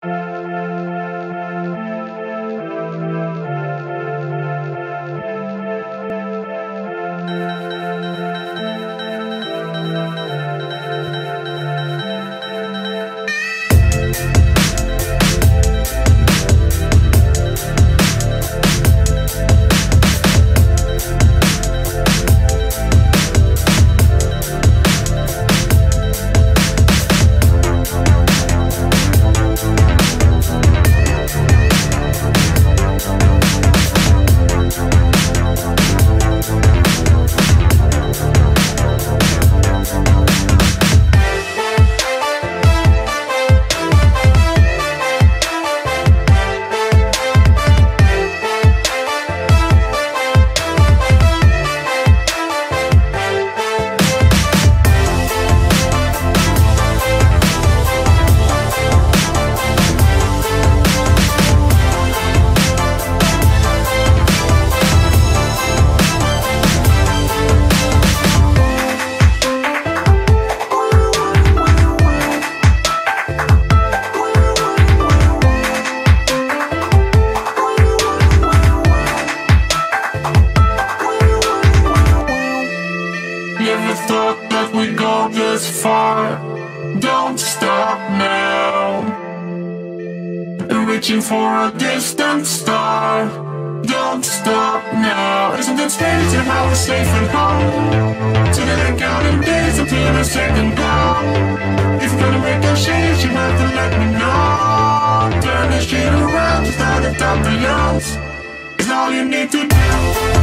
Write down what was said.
Never thought that we'd go this far. Don't stop now. Reaching for a distant star. Don't stop now. Isn't it strange how we're safe and home? So that I'm counting days until the second blow. If you're gonna make a change, you have to let me know. Turn this shit around, start at the youngs. It's all you need to do.